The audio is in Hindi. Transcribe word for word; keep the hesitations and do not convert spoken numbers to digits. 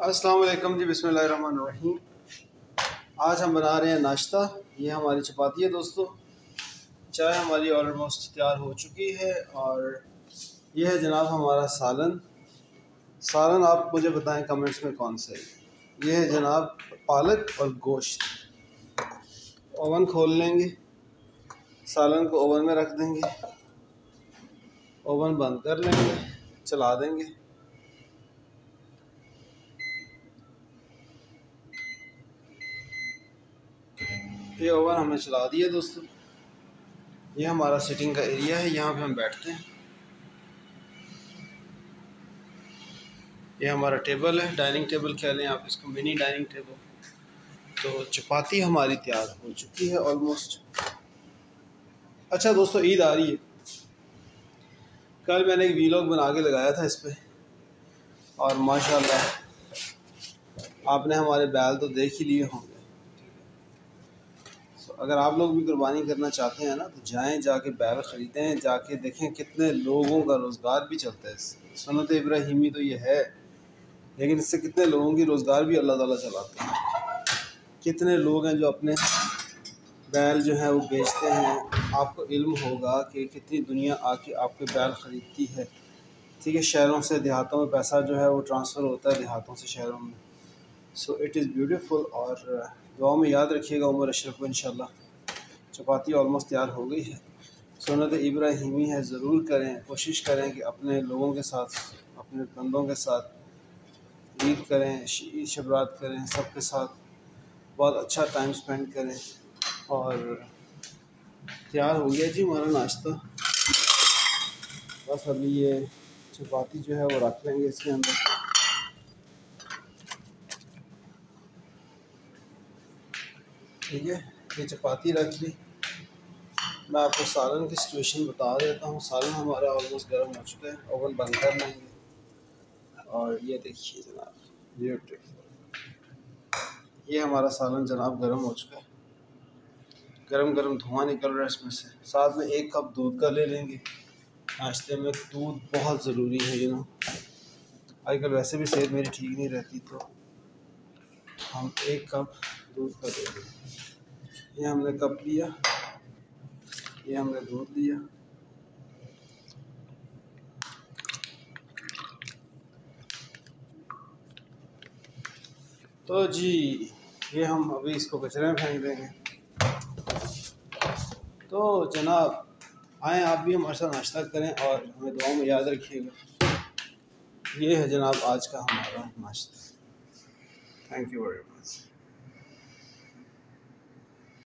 अस्सलाम वालेकुम जी, बिस्मिल्लाहिर्रहमानिर्रहीम। आज हम बना रहे हैं नाश्ता। ये हमारी चपाती है दोस्तों। चाय हमारी ऑलमोस्ट तैयार हो चुकी है और ये है जनाब हमारा सालन। सालन आप मुझे बताएं कमेंट्स में कौन सा है। ये है जनाब पालक और गोश्त। ओवन खोल लेंगे, सालन को ओवन में रख देंगे, ओवन बंद कर लेंगे, चला देंगे। ये ओवन हमने चला दिया दोस्तों। ये हमारा सिटिंग का एरिया है, यहाँ पे हम बैठते हैं। ये हमारा टेबल है, डाइनिंग टेबल कह लें आप इसको, मिनी डाइनिंग टेबल। तो चपाती हमारी तैयार हो चुकी है ऑलमोस्ट। अच्छा दोस्तों, ईद आ रही है। कल मैंने एक वीलॉग बना के लगाया था इस पे और माशाल्लाह आपने हमारे बैल तो देख ही लिए होंगे। तो अगर आप लोग भी कुर्बानी करना चाहते हैं ना तो जाएं, जाके बैल ख़रीदें, जाके देखें कितने लोगों का रोज़गार भी चलता है इससे। सुन्नत इब्राहिमी तो ये है, लेकिन इससे कितने लोगों की रोज़गार भी अल्लाह ताला चलाते हैं। कितने लोग हैं जो अपने बैल जो है वो बेचते हैं। आपको इल्म होगा कि कितनी दुनिया आके आपके बैल ख़रीदती है। ठीक है, शहरों से देहातों में पैसा जो है वो ट्रांसफ़र होता है देहातों से शहरों में। So it is beautiful. और दुआ में याद रखिएगा उमर अशरफ को इंशाल्लाह। चपाती ऑलमोस्ट तैयार हो गई है। सुन्नत इब्राहिमी है, ज़रूर करें, कोशिश करें कि अपने लोगों के साथ, अपने बंदों के साथ ईद करें, ईद शबरात करें, सबके साथ बहुत अच्छा टाइम स्पेंड करें। और तैयार हो गया जी हमारा नाश्ता। बस अभी ये चपाती जो है वो रख लेंगे इसके अंदर। ठीक है, ये चपाती रख ली। मैं आपको सालन की सिचुएशन बता देता हूँ। सालन हमारा ऑलमोस्ट गर्म हो चुका है, ओवन बंद कर लेंगे। और ये देखिए जनाब, ब्यूटीफुल, ये हमारा सालन जनाब गर्म हो चुका है। गरम गरम धुआं निकल रहा है इसमें से। साथ में एक कप दूध का ले लेंगे। नाश्ते में दूध बहुत ज़रूरी है, यू नो। आजकल वैसे भी सेहत मेरी ठीक नहीं रहती, तो हम एक कप दूध का ले लेंगे। ये हमने कप लिया, ये हमने दूध लिया। तो जी ये हम अभी इसको कचरे में फेंक देंगे। तो जनाब आएँ आप भी हमारे साथ नाश्ता करें और हमें दुआ में याद रखिएगा। ये है जनाब आज का हमारा नाश्ता। Thank you very much.